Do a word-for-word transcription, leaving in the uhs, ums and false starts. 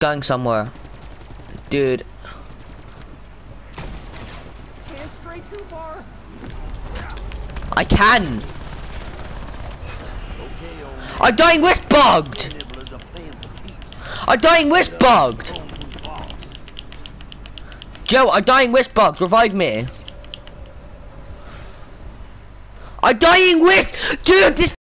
going somewhere. Dude. Can't stray too far. I can. I'm dying wrist bugged. I'm dying wrist bugged. Joe, I'm dying wrist bugged. Revive me. I'm dying wrist. Dude, this